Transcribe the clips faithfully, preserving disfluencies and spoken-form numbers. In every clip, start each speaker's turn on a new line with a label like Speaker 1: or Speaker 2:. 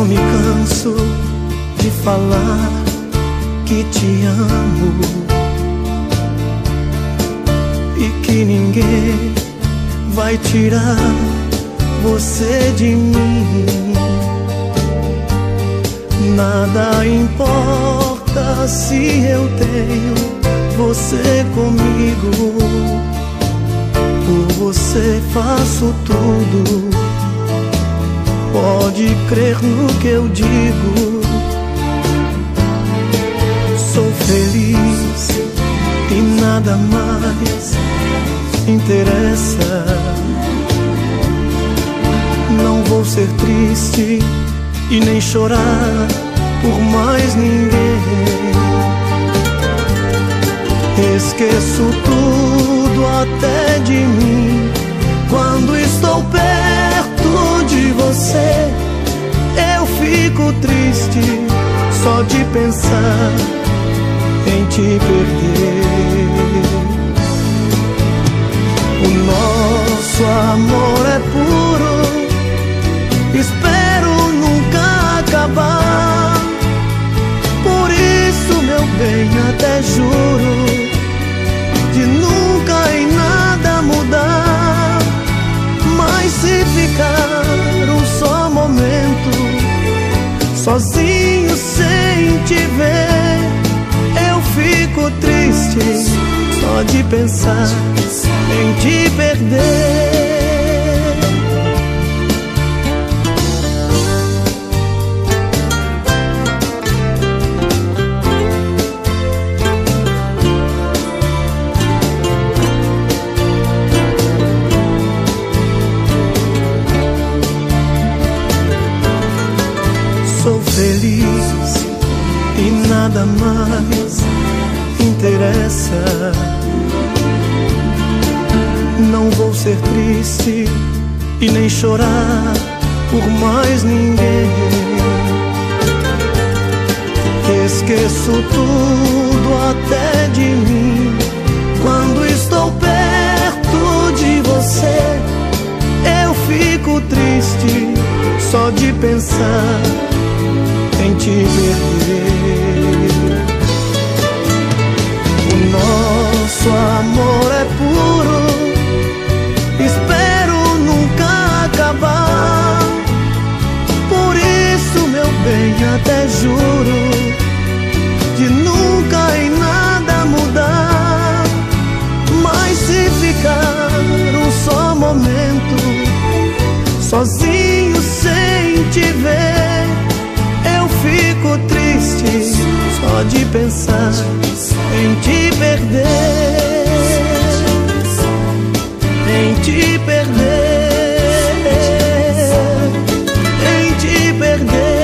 Speaker 1: me canso de falar que te amo e que ninguém vai tirar você de mim. Nada importa se eu tenho você comigo. Por você faço tudo. Pode crer no que eu digo. Sou feliz e nada mais interessa. Não vou ser triste e nem chorar por mais ninguém. Esqueço tudo até de mim. Quando estou perto de você, eu fico triste só de pensar em te perder. O nosso amor é puro, espero nunca acabar. Por isso, meu bem, até juro de nunca em nada mudar. Mas se ficar um só momento sozinho sem te ver, eu fico triste só de pensar em te perder. Sou feliz e nada mais interessa. Não vou ser triste e nem chorar por mais ninguém. Esqueço tudo até de mim. Quando estou perto de você, eu fico triste só de pensar em te perder. O nosso amor é puro, espero nunca acabar. Por isso, meu bem, até juro de nunca em nada mudar. Mas se ficar um só momento sozinho sem te ver, eu fico triste só de pensar em te perder, em te perder, em te perder.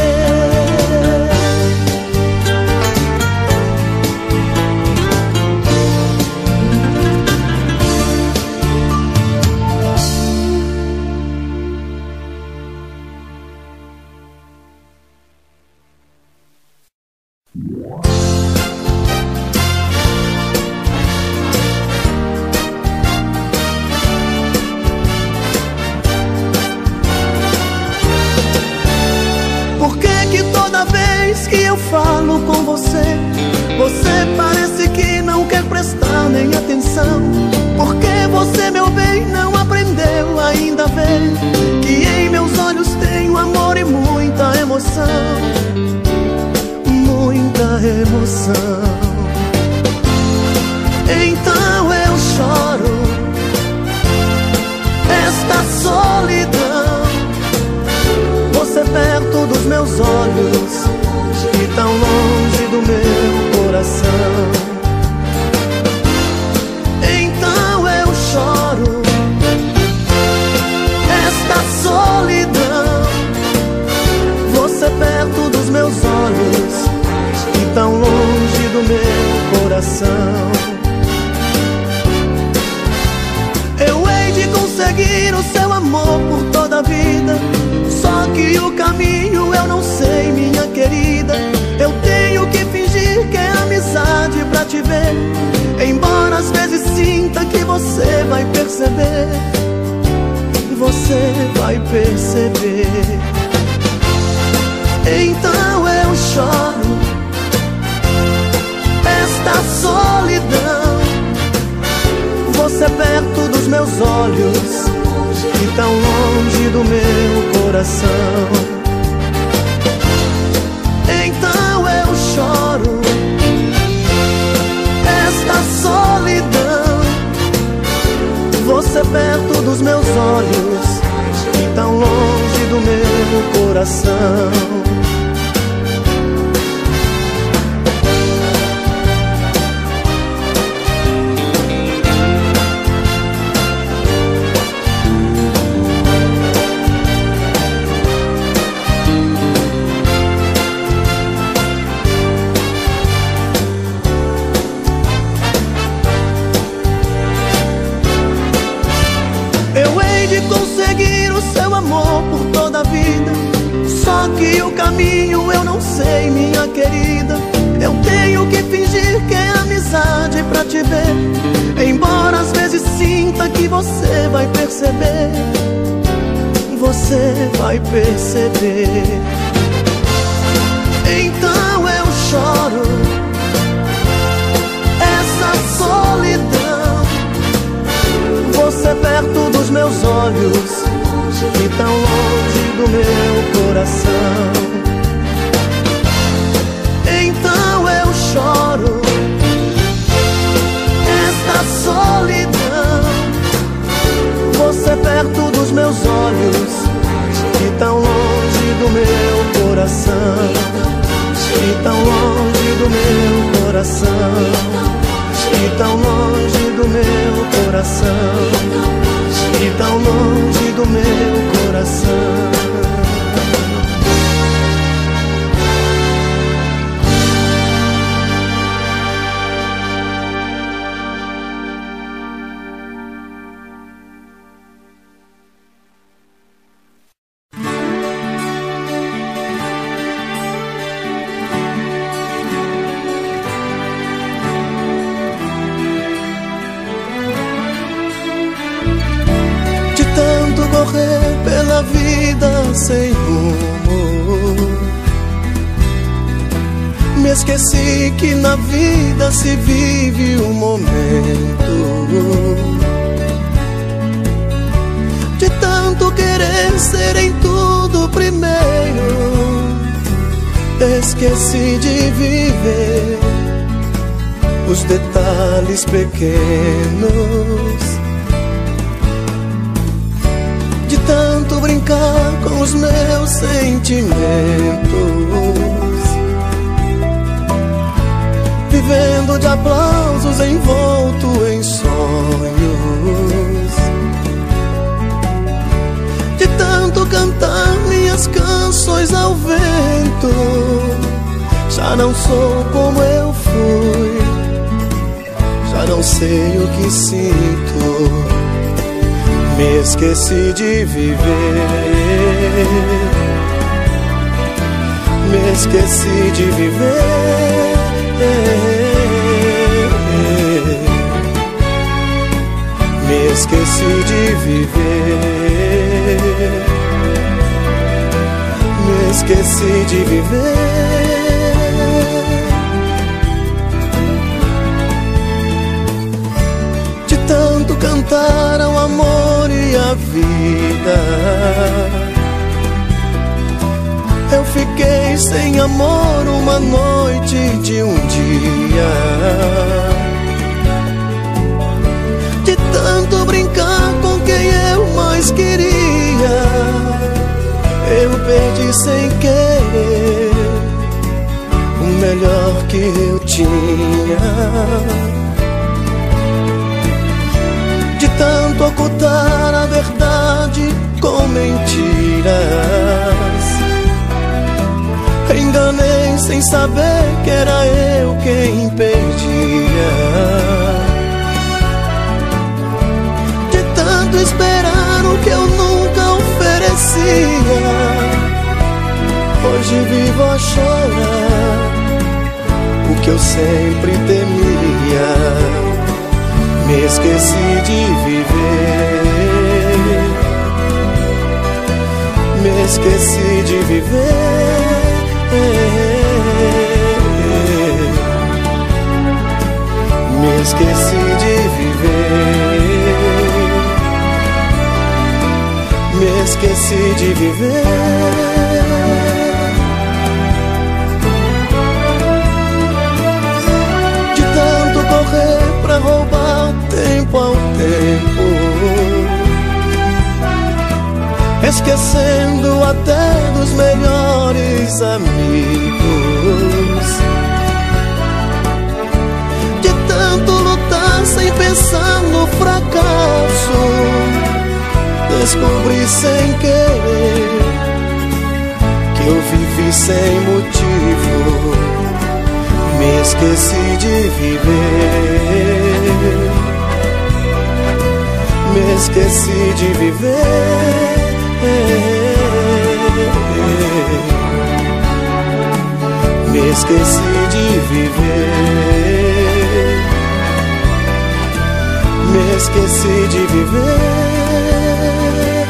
Speaker 1: Que eu falo com você, você parece que não quer prestar nem atenção. Porque você, meu bem, não aprendeu ainda a ver que em meus olhos tenho amor e muita emoção, muita emoção. Então eu choro esta solidão, você perto dos meus olhos e tão longe do meu coração. Então eu choro esta solidão, você perto dos meus olhos e tão longe do meu coração. Eu hei de conseguir o seu amor por toda a vida, só que o caminho eu não sei, minha querida. Eu tenho que fingir que é amizade pra te ver, embora às vezes sinta que você vai perceber, você vai perceber. Então eu choro esta solidão. Você perto dos meus olhos e tão longe do meu coração. Então eu choro esta solidão. Você perto dos meus olhos e tão longe do meu coração. Conseguir o seu amor por toda a vida, só que o caminho eu não sei, minha querida. Eu tenho que fingir que é amizade pra te ver, embora às vezes sinta que você vai perceber. Você vai perceber. Então eu choro essa solidão. Você perto dos meus olhos e tão longe do meu coração. Então eu choro esta solidão. Você perto dos meus olhos e tão longe do meu coração. E tão longe do meu coração. E tão longe do meu coração. E tão longe do meu coração. Correr pela vida sem rumo, me esqueci que na vida se vive um momento. De tanto querer ser em tudo primeiro, esqueci de viver os detalhes pequenos. De tanto brincar com os meus sentimentos, vivendo de aplausos envolto em sonhos. De tanto cantar minhas canções ao vento, já não sou como eu fui, já não sei o que sinto. Me esqueci de viver, me esqueci de viver. Me esqueci de viver, me esqueci de viver. De tanto cantar ao amor e à vida, eu fiquei sem amor uma noite de um dia. De tanto brincar com quem eu mais queria, eu perdi sem querer o melhor que eu tinha. De tanto ocultar a verdade com mentiras, enganei sem saber que era eu quem perdia. De tanto esperar o que eu nunca oferecia, hoje vivo a chorar o que eu sempre temia. Me esqueci de viver, me esqueci de viver. Me esqueci de viver, me esqueci de viver. De tanto correr pra roubar tempo ao tempo, esquecendo até dos melhores amigos. De tanto lutar sem pensar no fracasso, descobri sem querer que eu vivi sem motivo. Me esqueci de viver, me esqueci de viver. Me esqueci de viver, me esqueci de viver.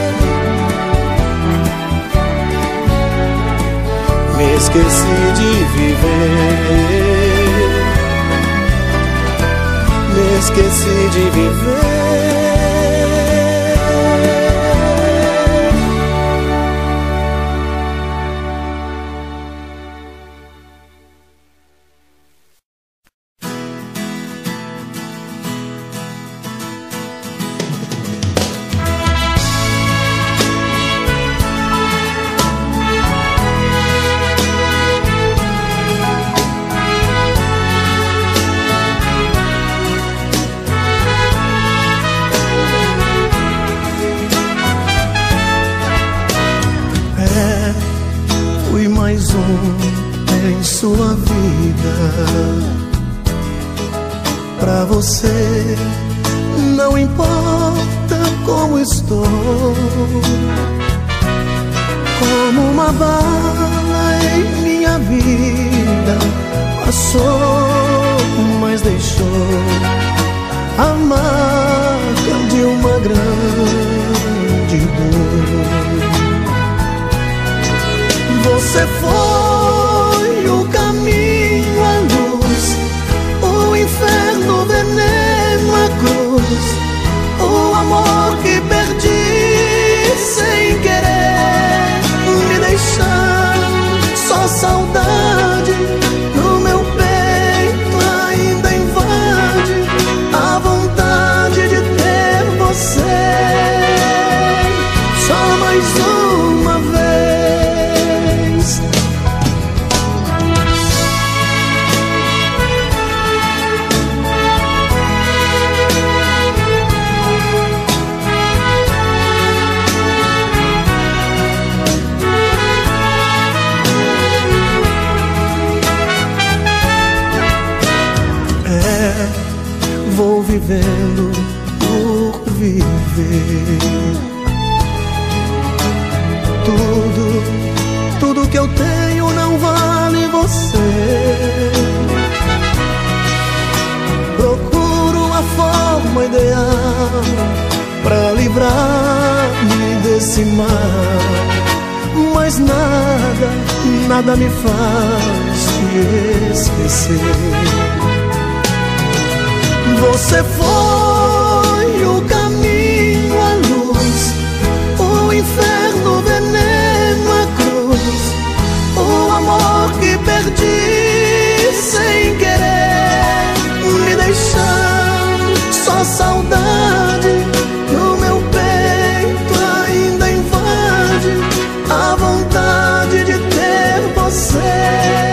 Speaker 1: Me esqueci de viver, me esqueci de viver. Em sua vida, pra você não importa como estou, como uma bala em minha vida passou, mas deixou a marca de uma grande dor. Você foi o caminho, a luz, o inferno, o veneno, a cruz, o amor que perdi sem querer, me deixando só saudade. No meu peito ainda invade a vontade de ter você só mais uma vez. Vou vivendo por viver. Tudo, tudo que eu tenho não vale você. Procuro a forma ideal pra livrar-me desse mar, mas nada, nada me faz te esquecer. Você foi o caminho, a luz, o inferno, o veneno, a cruz, o amor que perdi sem querer, me deixando só saudade. No meu peito ainda invade a vontade de ter você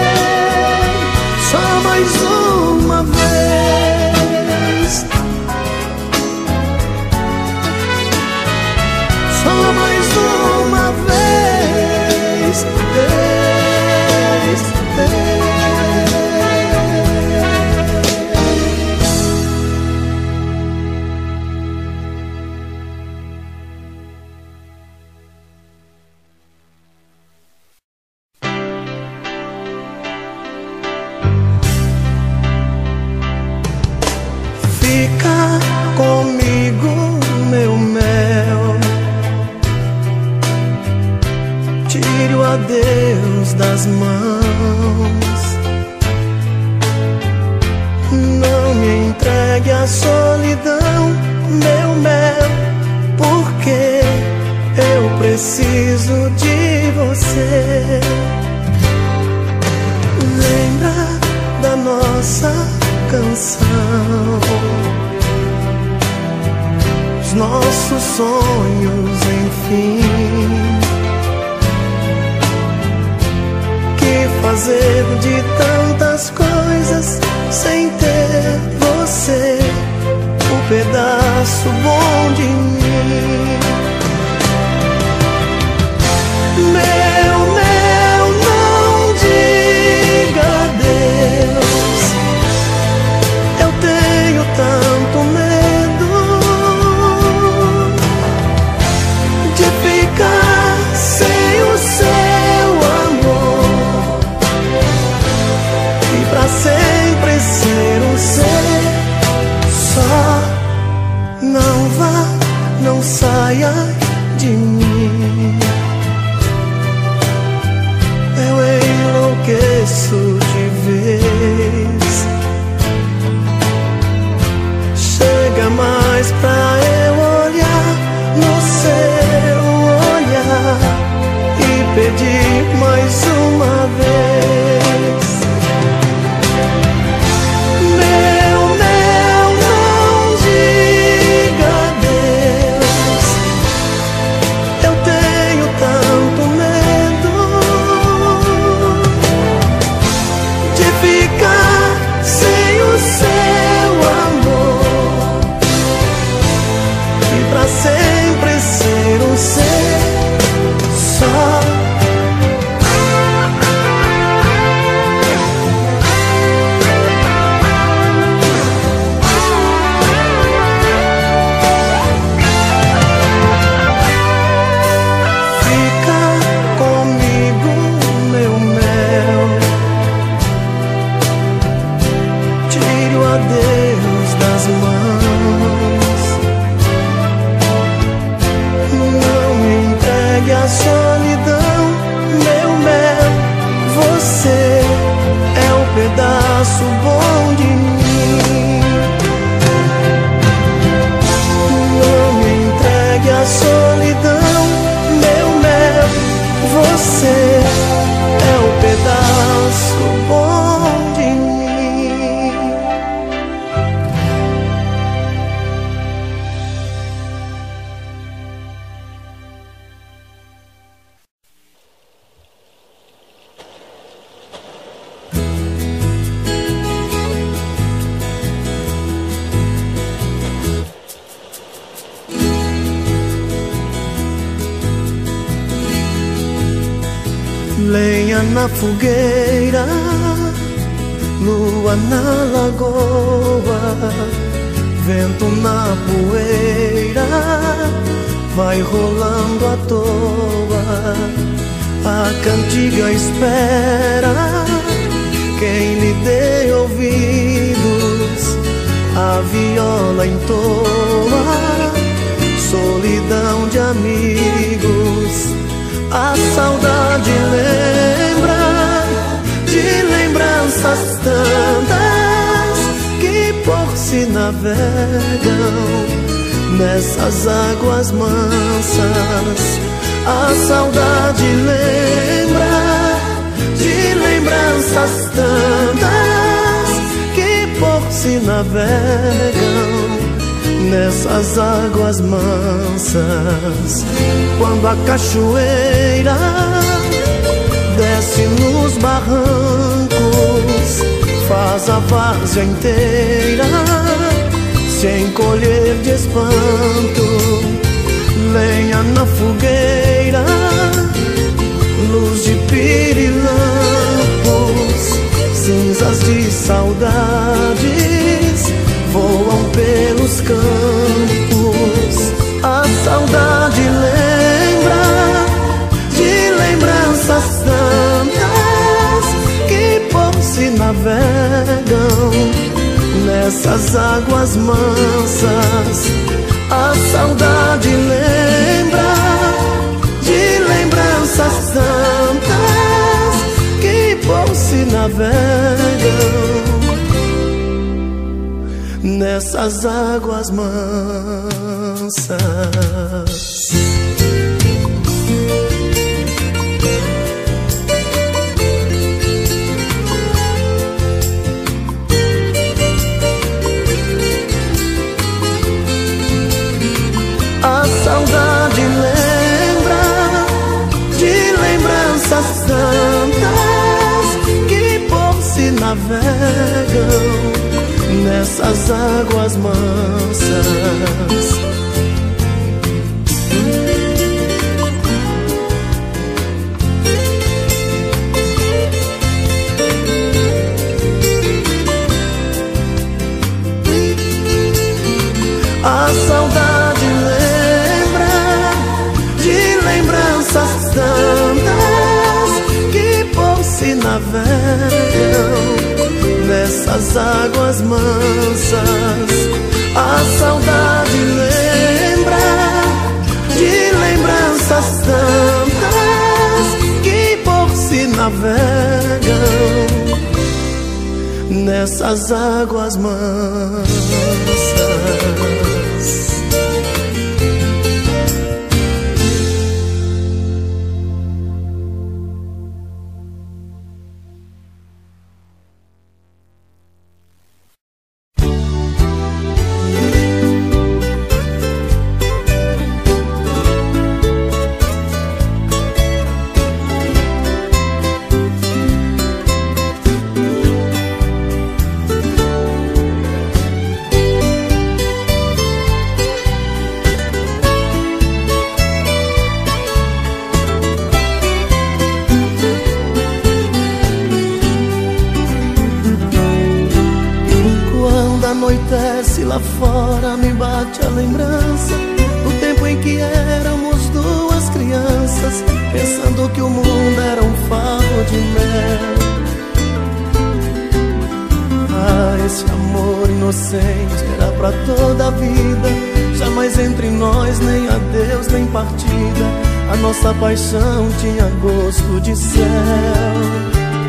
Speaker 1: só mais uma vez. Só mais uma vez, vez, vez. Fica comigo, meu mel, tire o adeus das mãos. Não me entregue à solidão, meu mel, porque eu preciso de você. Lembra da nossa canção, os nossos sonhos, enfim. Que fazer de tantas coisas sem ter você, um pedaço bom de mim. Meu, meu, não diga adeus. Eu tenho tanto medo de ficar sem o seu amor e pra sempre ser um ser só. Não vá, não saia de mim. Eu enlouqueço de vez. Chega mais pra eu olhar no seu olhar e pedir mais uma vez. Meu, meu, não diga adeus. Eu tenho tanto medo de ficar sem o seu amor e pra sempre ser um ser só. Fica comigo, meu mel, tire o adeus das mãos. Não me entregue à solidão, meu mel, você é um pedaço bom de mim. Não me entregue à solidão, meu mel, você é um pedaço bom de mim. Lenha na fogueira, lua na lagoa, vento na poeira, vai rolando à toa. A cantiga espera quem lhe dê ouvidos, a viola entoa, solidão de amigos. A saudade lembra de lembranças tantas que por si navegam nessas águas mansas. A saudade lembra de lembranças tantas que por si navegam nessas águas mansas. Quando a cachoeira desce nos barrancos, faz a várzea inteira se encolher de espanto. Lenha na fogueira, luz de pirilampos, cinzas de saudades voam pelos campos. A saudade lembra de lembranças tantas que por si navegam nessas águas mansas. A saudade lembra de lembranças tantas que por si nessas águas mansas. A saudade lembra de lembranças tantas que por si navegam nessas águas mansas. A saudade lembra de lembranças tantas que por si navegam nessas águas mansas. A saudade lembra de lembranças tantas que por si navegam nessas águas mansas. Anoitece lá fora, me bate a lembrança do tempo em que éramos duas crianças, pensando que o mundo era um favo de mel. Ah, esse amor inocente era pra toda a vida, jamais entre nós nem adeus nem partida. A nossa paixão tinha gosto de céu.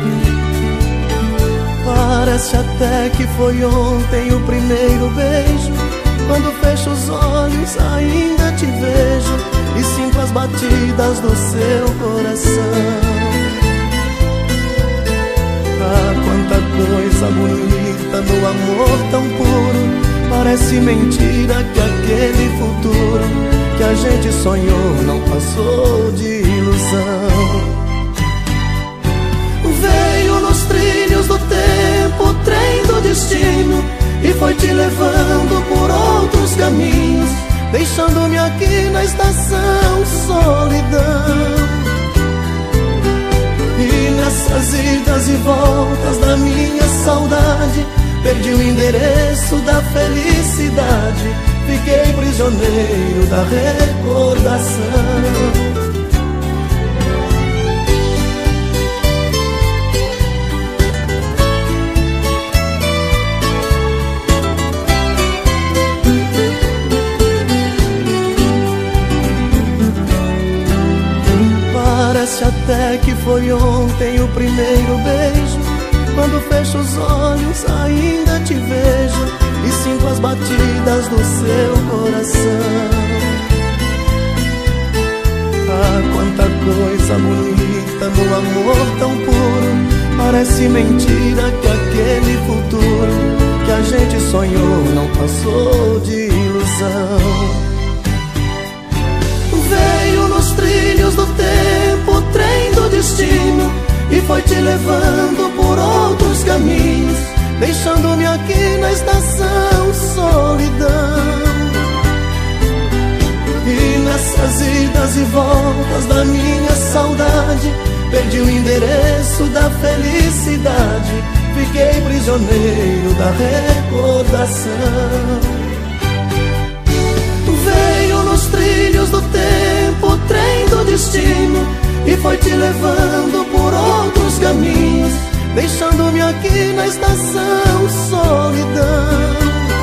Speaker 1: Parece até que foi ontem o primeiro beijo. Quando fecho os olhos ainda te vejo e sinto as batidas do seu coração. Ah, quanta coisa bonita no amor tão puro. Parece mentira que aquele futuro que a gente sonhou não passou de ilusão. Veio nos trilhos do tempo o trem do destino e foi te levando por outros caminhos, deixando-me aqui na estação solidão. E nessas idas e voltas da minha saudade, perdi o endereço da felicidade, fiquei prisioneiro da recordação. Parece até que foi ontem o primeiro beijo. Quando fecho os olhos ainda te vejo e sinto as batidas do seu coração. Ah, quanta coisa bonita no amor tão puro. Parece mentira que aquele futuro que a gente sonhou não passou de ilusão. Veio nos trilhos do tempo o trem do destino e foi te levando por outros caminhos, deixando-me aqui na estação solidão. E nessas idas e voltas da minha saudade, perdi o endereço da felicidade, fiquei prisioneiro da recordação. Veio nos trilhos do tempo o trem do destino e foi te levando por outros caminhos, deixando-me aqui na estação solidão.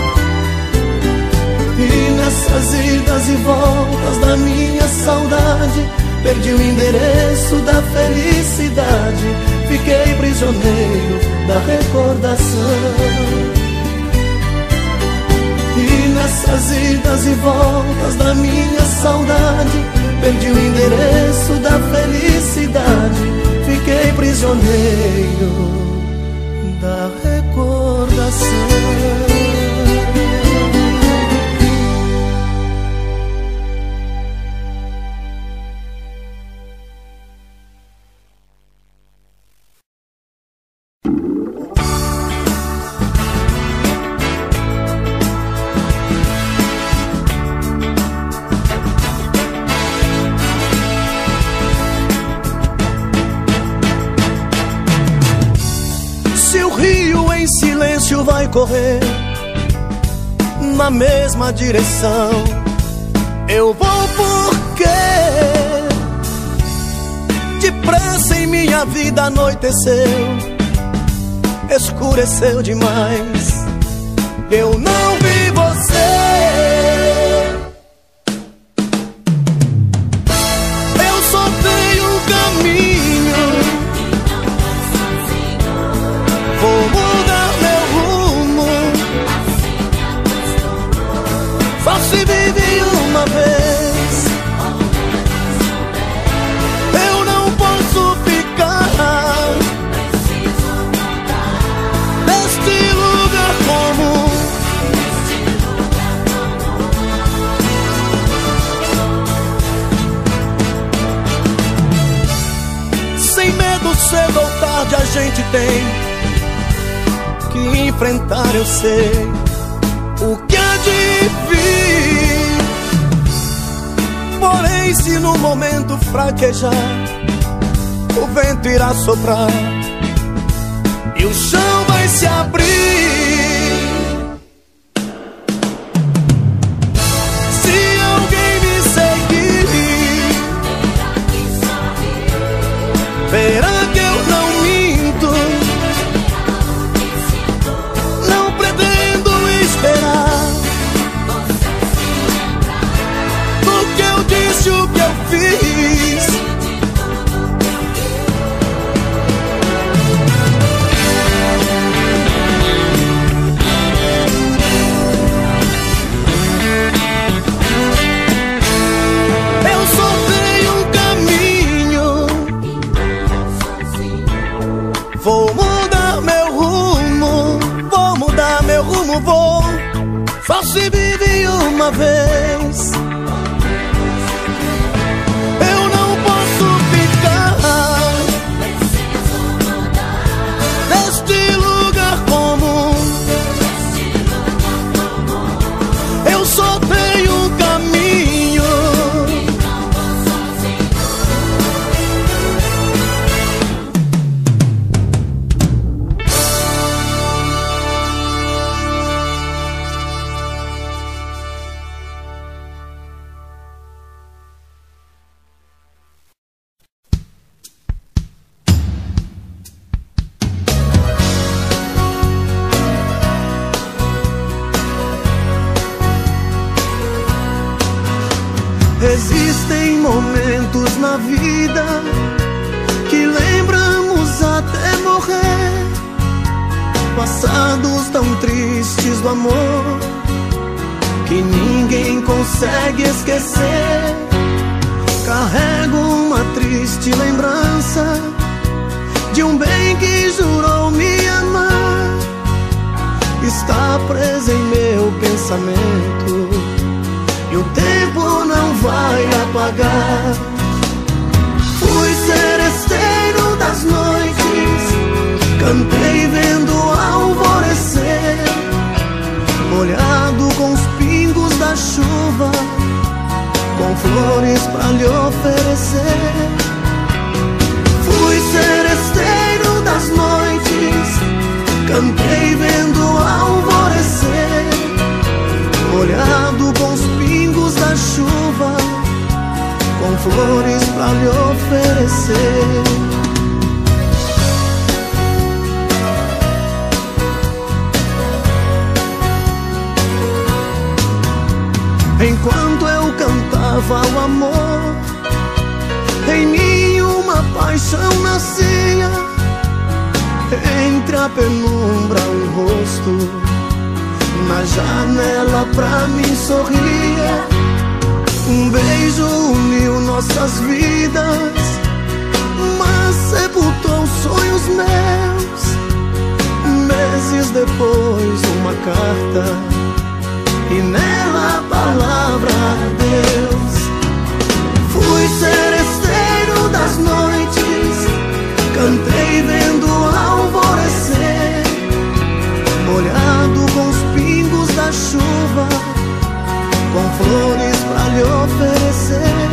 Speaker 1: E nessas idas e voltas da minha saudade, perdi o endereço da felicidade, fiquei prisioneiro da recordação. Nessas idas e voltas da minha saudade, perdi o endereço da felicidade. Fiquei prisioneiro da recordação. Vai correr na mesma direção, eu vou porque depressa em minha vida anoiteceu, escureceu demais, eu não vi você. Eu só tenho um caminho, vou mudar meu rumo. Só se vive uma vez, eu não posso ficar neste lugar comum. Sem medo, cedo ou tarde a gente tem que enfrentar, eu sei o que há de vir. Porém, se no momento fraquejar, o vento irá soprar e o chão vai se abrir. Se alguém me seguir, verá que eu não minto. Não pretendo esperar do que eu disse, o que eu fiz. Eu só tenho um caminho, vou mudar meu rumo, vou mudar meu rumo, vou. Só se vive uma vez, eu não posso ficar neste lugar comum. Eu só tenho um caminho, existem momentos na vida que lembramos até morrer, passados tão tristes do amor que ninguém consegue esquecer. Carrego uma triste lembrança de um bem que jurou me amar, está preso em meu pensamento e o tempo não vai apagar. Fui seresteiro das noites, cantei vendo alvorecer, molhado com os pingos da chuva, com flores pra lhe oferecer. Fui seresteiro das noites, cantei vendo alvorecer, molhado com os pingos da chuva, com flores pra lhe oferecer. Enquanto eu cantava o amor, em mim uma paixão nascia. Entre a penumbra um rosto na janela pra mim sorria. Um beijo uniu nossas vidas, mas sepultou sonhos meus. Meses depois uma carta, e nela a palavra Deus. Fui seresteiro das noites, cantei vendo alvorecer, molhado com os pingos da chuva, com flores pra lhe oferecer.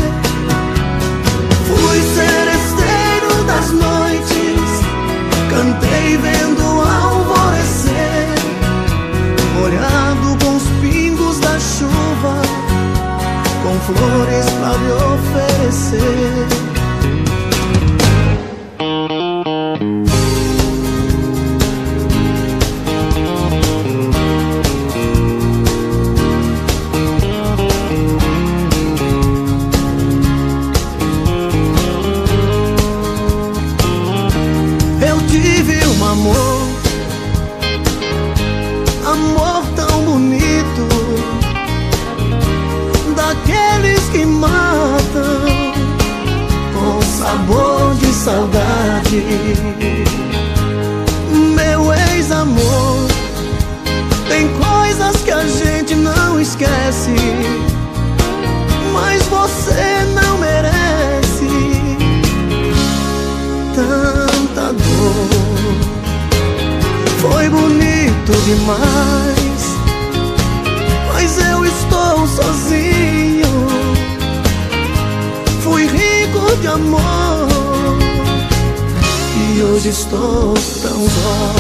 Speaker 1: Fui seresteiro das noites, cantei vendo alvorecer, molhado com os pingos da chuva, com flores pra lhe oferecer. Amor, amor tão bonito, daqueles que matam com sabor de saudade. Meu ex-amor, tem coisas que a gente não esquece, mas você não merece tanta dor. Foi bonito demais, mas eu estou sozinho. Fui rico de amor e hoje estou tão só.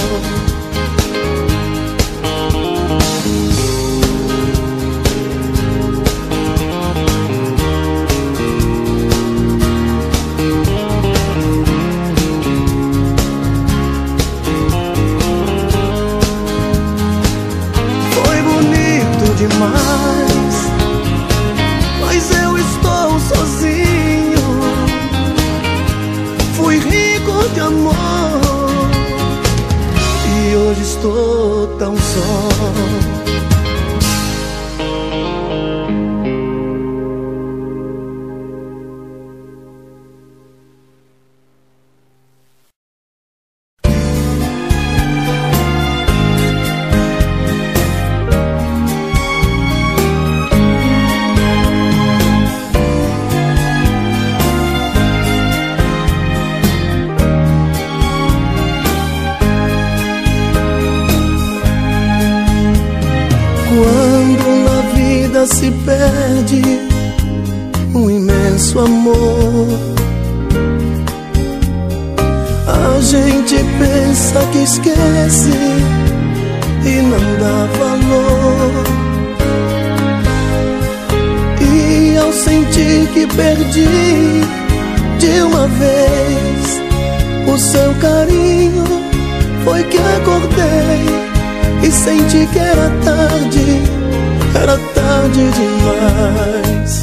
Speaker 1: Demais, mas eu estou sozinho. Fui rico de amor e hoje estou tão só. Quando na vida se perde um imenso amor, a gente pensa que esquece e não dá valor. E ao sentir que perdi de uma vez o seu carinho, foi que acordei e senti que era tarde, era tarde demais.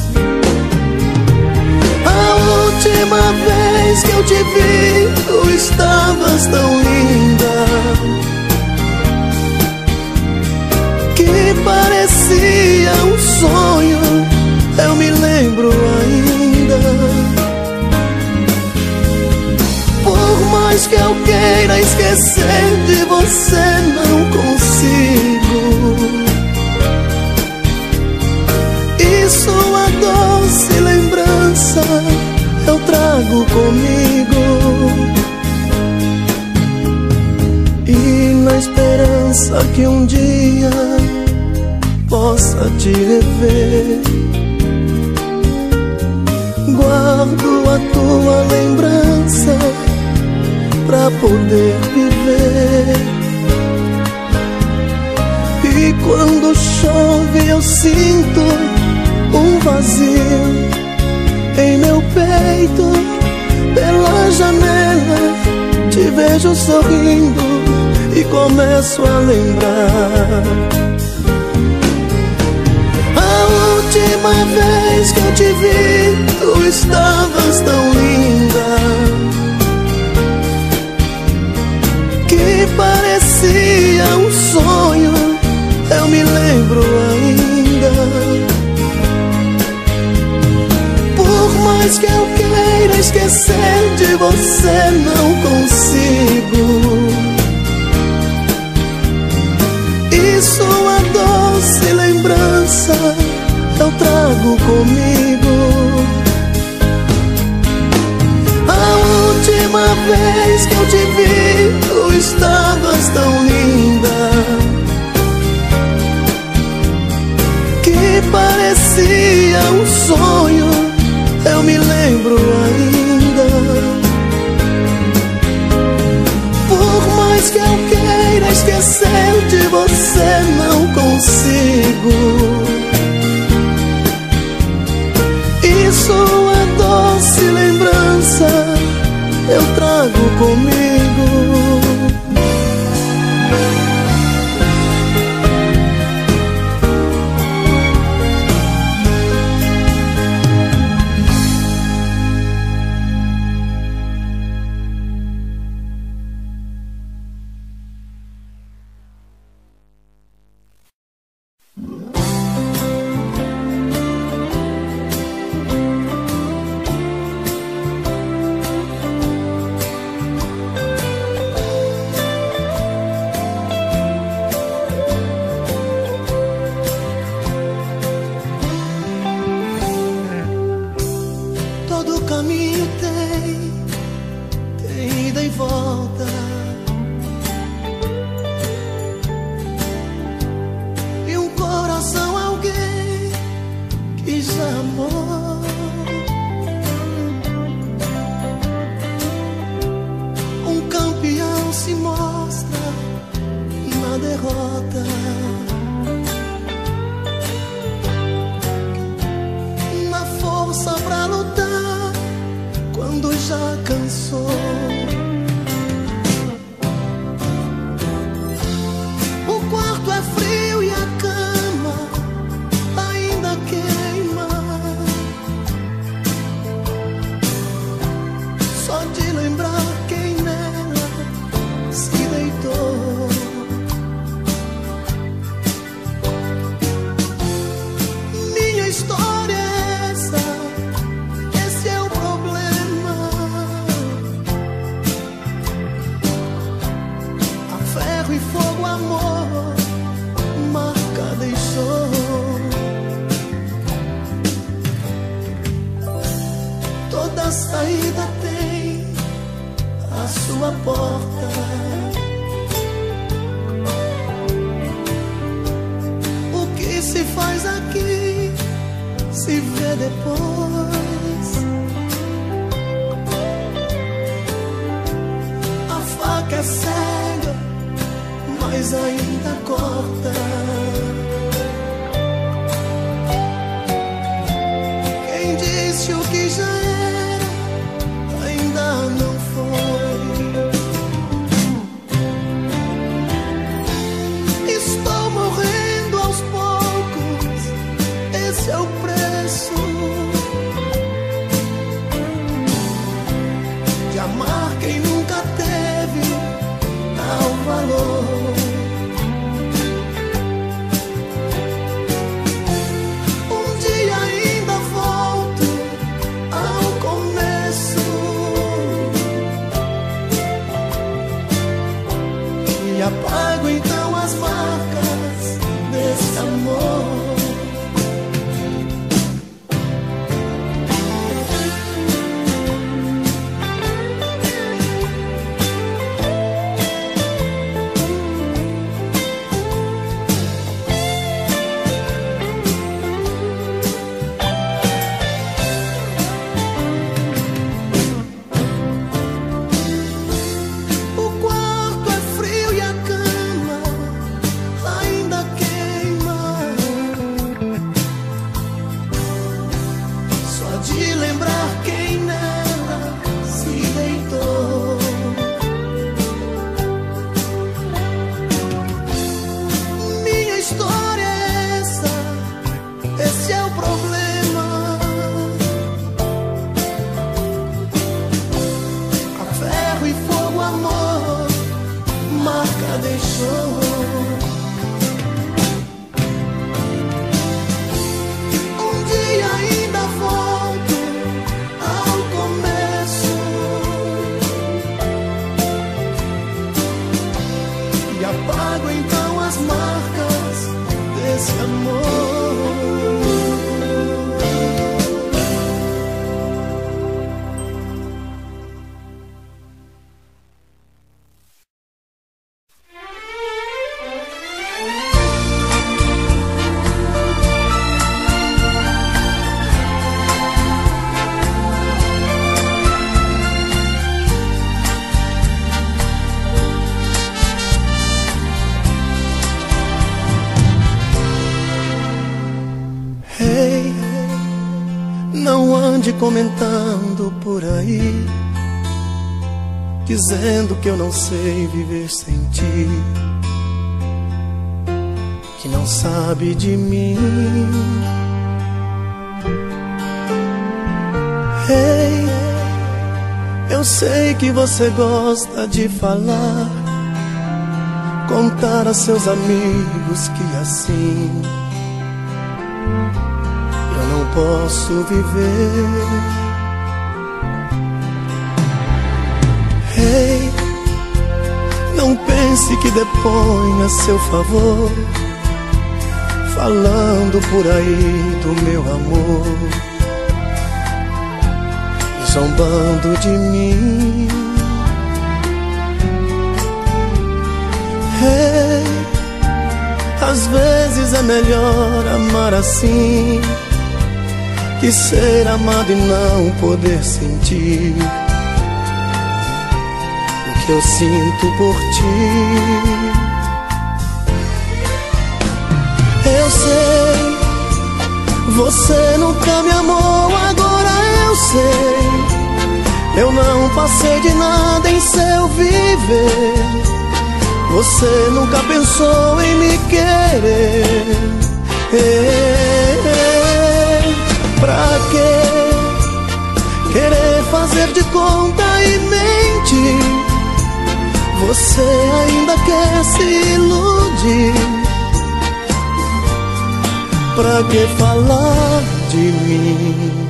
Speaker 1: A última vez que eu te vi, tu estavas tão linda, que parecia um sonho, eu me lembro ainda. Por mais que eu queira esquecer de você, não consigo. E sua doce lembrança eu trago comigo. E na esperança que um dia possa te rever, guardo a tua lembrança pra poder viver. E quando chove eu sinto um vazio em meu peito. Pela janela te vejo sorrindo e começo a lembrar a última vez que eu te vi, tu estavas tão linda, que parecia um sonho, eu me esquecer de você não consigo. E sua doce lembrança eu trago comigo. A última vez que eu te vi, tu estavas tão linda que parecia um sonho, eu me lembro ainda. Por mais que eu queira esquecer de você, não consigo. E sua doce lembrança eu trago comigo. ande comentando por aí, dizendo que eu não sei viver sem ti, que não sabe de mim. Ei, eu sei que você gosta de falar, contar a seus amigos que assim eu não posso viver. Ei, não pense que depõe a seu favor, falando por aí do meu amor, zombando de mim. Hey, às vezes é melhor amar assim, que ser amado e não poder sentir o que eu sinto por ti. Eu sei, você nunca me amou, agora eu sei. Eu não passei de nada em seu viver. Você nunca pensou em me querer. Ei, ei, pra quê querer fazer de conta e mentir? Você ainda quer se iludir. Pra que falar de mim?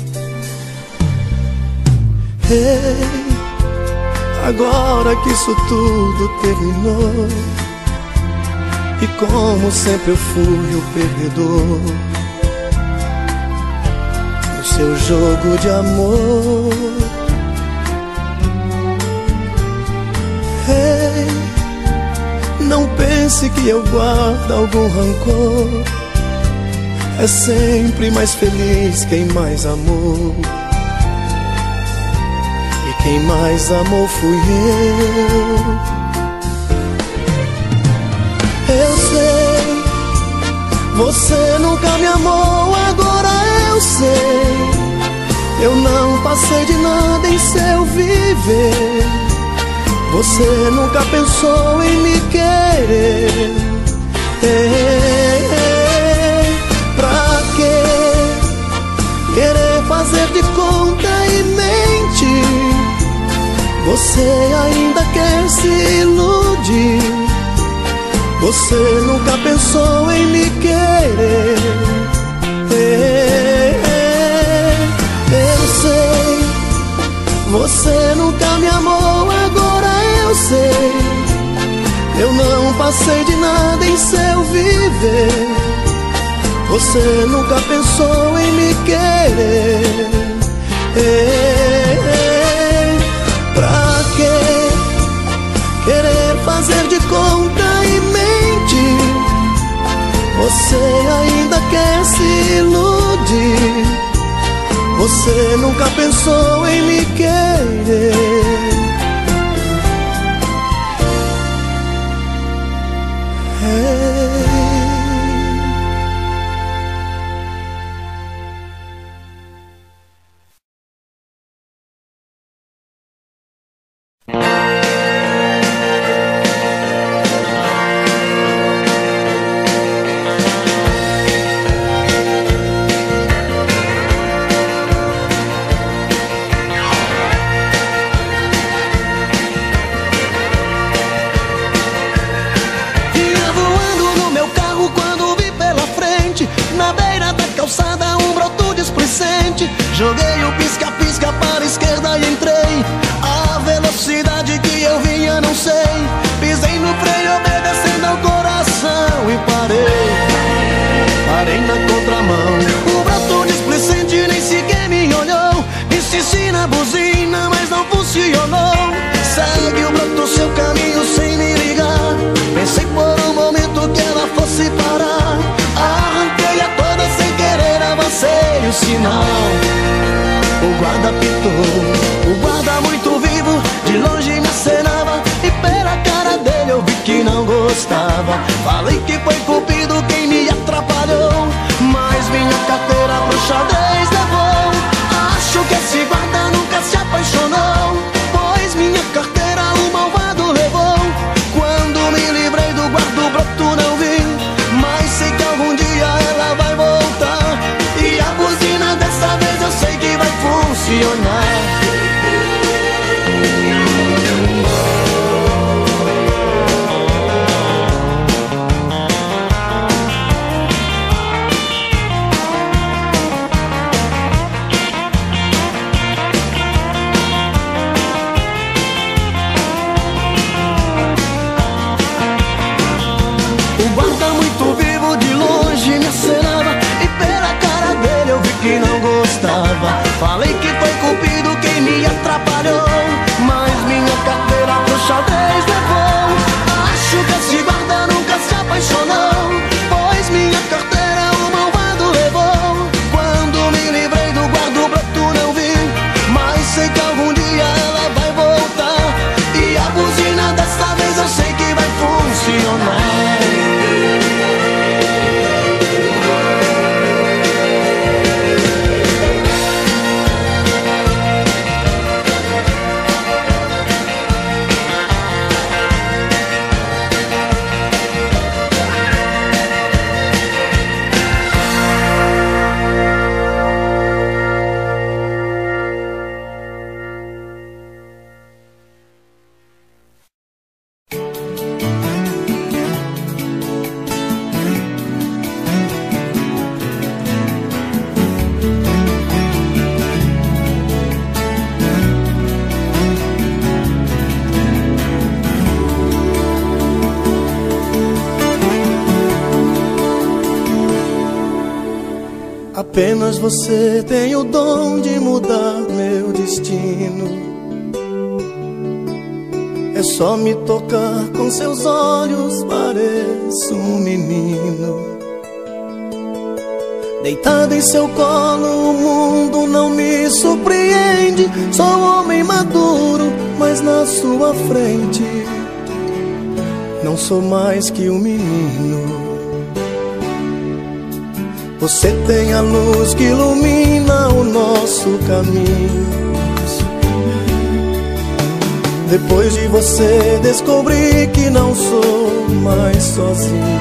Speaker 1: Ei, agora que isso tudo terminou, e como sempre eu fui o perdedor no seu jogo de amor. Ei, não pense que eu guardo algum rancor. É sempre mais feliz quem mais amou, e quem mais amou fui eu. Eu sei, você nunca me amou, agora eu sei. Eu não passei de nada em seu viver. Você nunca pensou em me querer. Ei, ei, pra quê querer fazer de conta e mentir? Você ainda quer se iludir. Você nunca pensou em me querer. Ei, ei, eu sei, você nunca me amou, agora eu sei. Eu não passei de nada em seu viver. Você nunca pensou em me querer. Ei, ei, pra quê querer fazer de conta e mentir? Você ainda quer se iludir. Você nunca pensou em me querer. Hey.
Speaker 2: Joguei o pisca-pisca para a esquerda e entrei. A velocidade que eu vinha não sei. Pisei no freio obedecendo ao coração e parei. Parei na contramão. O broto displicente nem sequer me olhou. Insisti na buzina, mas não funcionou. Segue o broto seu caminho sem me ligar. Pensei por um momento que ela fosse parar. Arranquei a toda sem querer, avancei o sinal. O guarda apitou, o guarda muito vivo, de longe me acenava, e pela cara dele eu vi que não gostava. Falei que foi cupido quem me atrapalhou, mas minha carteira pro xadrez levou.
Speaker 1: Apenas você tem o dom de mudar meu destino. É só me tocar com seus olhos, pareço um menino. Deitado em seu colo, o mundo não me surpreende. Sou um homem maduro, mas na sua frente não sou mais que um menino. Você tem a luz que ilumina o nosso caminho. Depois de você descobri que não sou mais sozinho.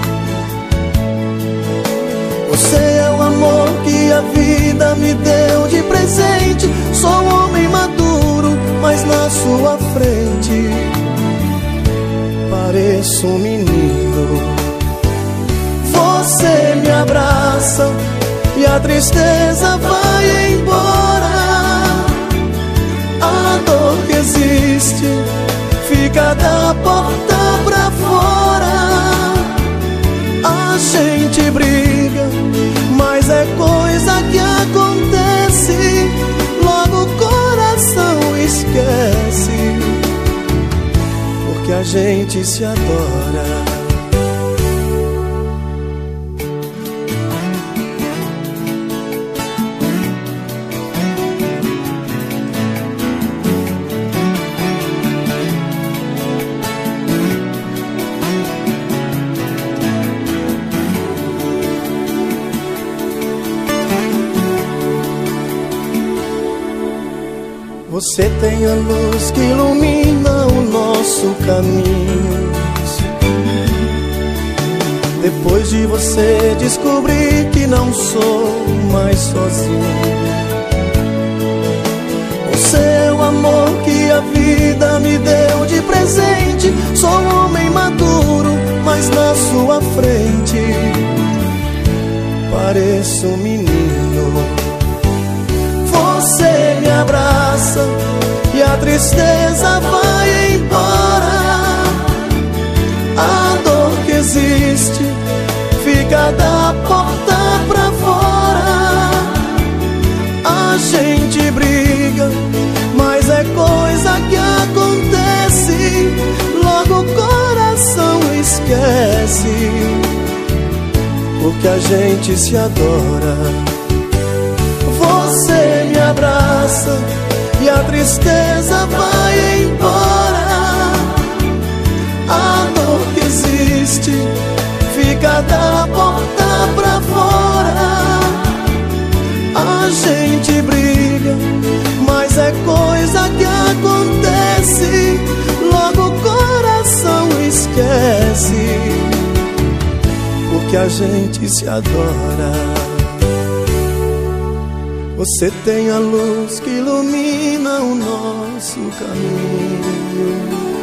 Speaker 1: Você é o amor que a vida me deu de presente. Sou um homem maduro, mas na sua frente pareço um menino. Você me abraça e a tristeza vai embora. A dor que existe fica da porta pra fora. A gente briga, mas é coisa que acontece. Logo o coração esquece, porque a gente se adora. Você tem a luz que ilumina o nosso caminho. Depois de você descobrir que não sou mais sozinho. Você é o amor que a vida me deu de presente. Sou um homem maduro, mas na sua frente pareço um menino. Você me abraça e a tristeza vai embora. A dor que existe fica da porta pra fora. A gente briga, mas é coisa que acontece. Logo o coração esquece, porque a gente se adora. Você me abraça e a tristeza vai embora. A dor que existe fica da porta pra fora. A gente briga, mas é coisa que acontece. Logo o coração esquece, porque a gente se adora. Você tem a luz que ilumina o nosso caminho.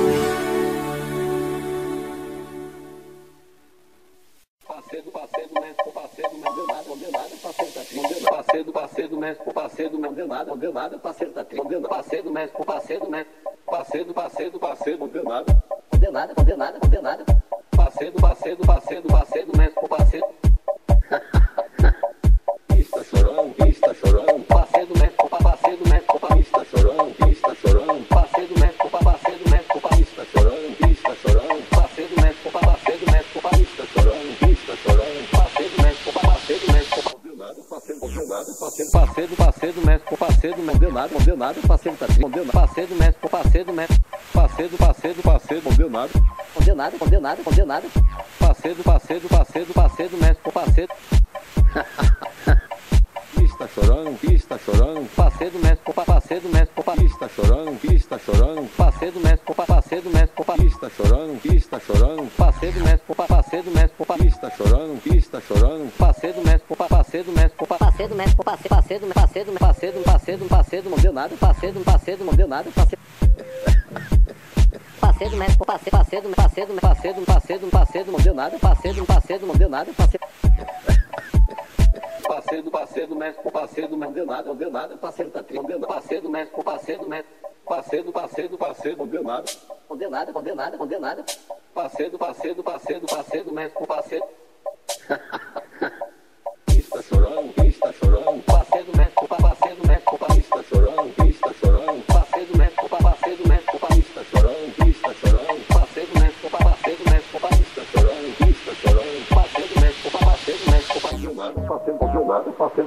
Speaker 3: Parceiro, parceiro, mestre, parceiro, não deu nada, não deu nada, parceiro tá triste. Parceiro, parceiro, mestre, parceiro, não deu nada, não deu nada, parceiro tá triste. Parceiro, mestre, parceiro, mestre, parceiro, parceiro, parceiro, não deu nada, não deu nada, não deu nada, não deu nada. Parceiro, parceiro, parceiro, parceiro, mestre, parceiro. Está chorando, está chorando, parceiro, mestre, parceiro, mestre, está chorando, está chorando, parceiro, mestre, parceiro, mestre, está chorando, está chorando, parceiro, mestre, parceiro, mestre, está chorando, está chorando, parceiro, mestre, parceiro, mestre, não deu nada, parceiro, não deu nada, parceiro, parceiro, parceiro, mestre, parceiro, não deu nada, não deu nada, parceiro, tá triste, não deu nada, parceiro, mestre, parceiro, mestre, parceiro, parceiro, parceiro, não deu nada, não deu nada, não deu nada, não deu nada, parceiro, parceiro, parceiro, parceiro, mestre, parceiro. Está chorando, está chorando, parceiro, mestre, parceiro, mestre, está chorando, está chorando, parceiro, mestre, parceiro, mestre, está chorando, está chorando, parceiro, mestre, parceiro, mestre, está chorando, está chorando, parceiro, mestre, parceiro, mestre, parceiro, mestre, parceiro, parceiro, parceiro, parceiro, parceiro, parceiro, não deu nada, parceiro, parceiro, não deu nada, parceiro. Parceiro, mestre, parceiro, parceiro, parceiro, parceiro, parceiro, parceiro, não deu nada, parceiro, parceiro, não deu nada, parceiro. Parceiro, parceiro, mestre, parceiro, não deu nada, não deu nada, parceiro tá triste, não deu nada, parceiro, mestre, parceiro, mestre, parceiro, parceiro, parceiro, não deu nada, não deu nada, não deu nada, não deu nada, parceiro, parceiro, parceiro, parceiro, mestre, parceiro. Está chorando, está chorando. jogada, fazendo jogada, fazendo.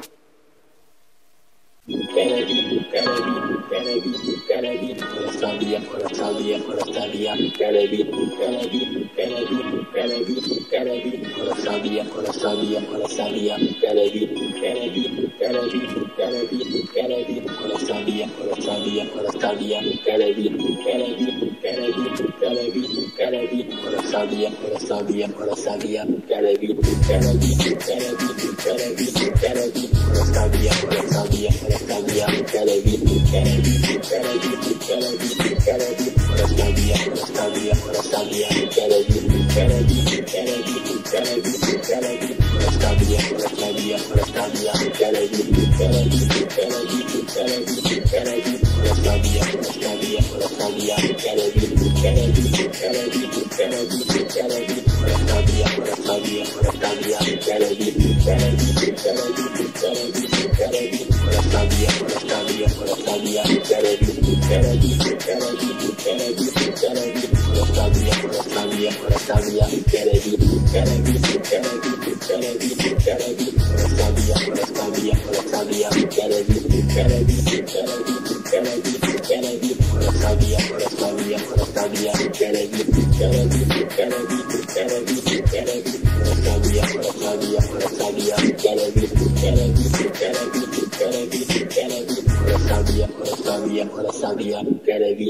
Speaker 4: Kennedy, Kennedy, Kennedy, Kennedy, Corastalia, Corastalia, Corastalia, Kennedy, Kennedy, Kennedy, Kennedy, Kennedy, Corastalia, Corastalia, Corastalia, Kennedy, Kennedy, Kennedy, Kennedy, Kennedy, Corastalia, Corastalia, Corastalia, Kennedy, Kennedy, Kennedy, Kennedy, Kennedy, Corastalia, Corastalia, Corastalia, Kennedy, Kennedy, Kennedy, Kennedy, Kennedy, Corastalia, Corastalia, Corastalia, Kennedy, Kennedy, Kennedy, Kennedy, Kennedy, Corastalia, Corastalia, Corastalia, Kennedy, Kennedy, Kennedy, Kennedy, Kennedy, Corastalia, Corastalia, Corastalia, Kennedy, Kennedy, Kennedy, Kennedy, Kennedy, Corastalia, Corastalia, Corastalia, Kennedy, Kennedy, Kennedy, Kennedy, Kennedy, Corastalia, Corastalia, Corastalia, Kennedy, Kennedy, Kennedy, Kennedy, Kennedy, Corastalia, Corastalia, Corastalia, Kennedy, Kennedy, Kennedy, Kennedy, Kennedy, Corastalia, Corastalia, Corastalia, Kennedy, Kennedy, Kennedy, Kennedy, Kennedy, Corastalia, Corastalia, Corastalia, Kennedy, Kennedy, Kennedy, Kennedy, Kennedy, Corastalia, Corastalia, Corastalia, Kennedy, Kennedy, Kennedy, Kennedy, Kennedy, Corastalia, Corastalia, Corastalia, Kennedy, Kennedy, Kennedy, Kennedy, Kennedy, Corastalia, Corastalia, Corastalia, Kennedy.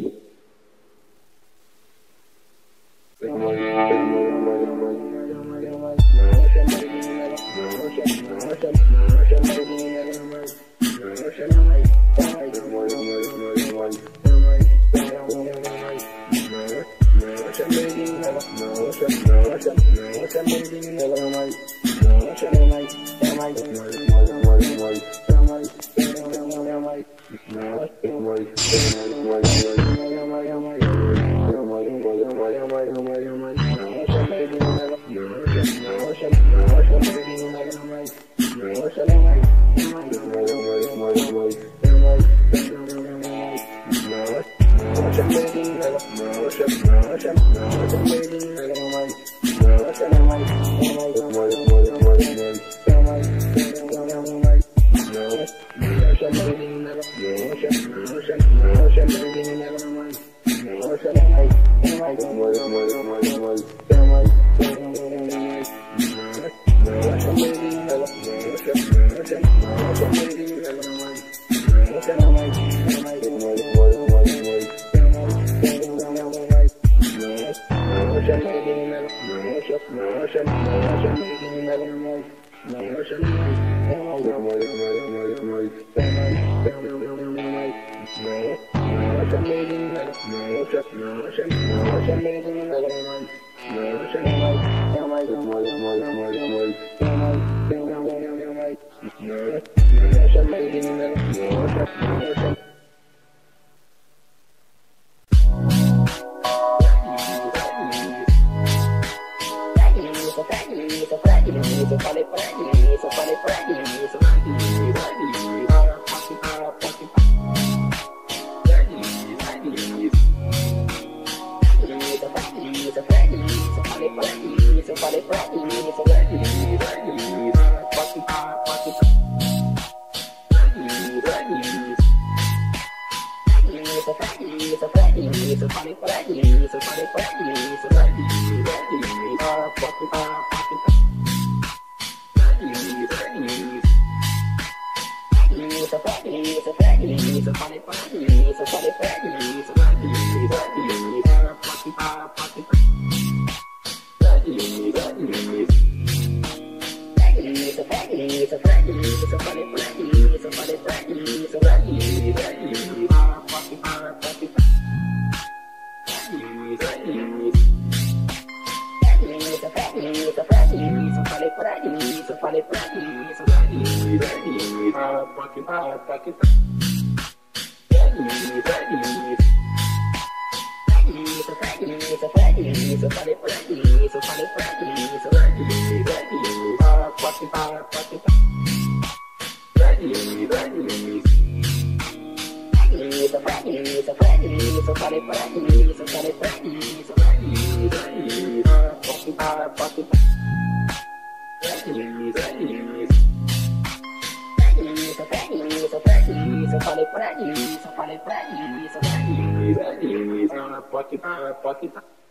Speaker 5: Isso,
Speaker 4: falei pra ele, só falei pra ele, só falei pra ele, só falei pra ele, só falei pra ele,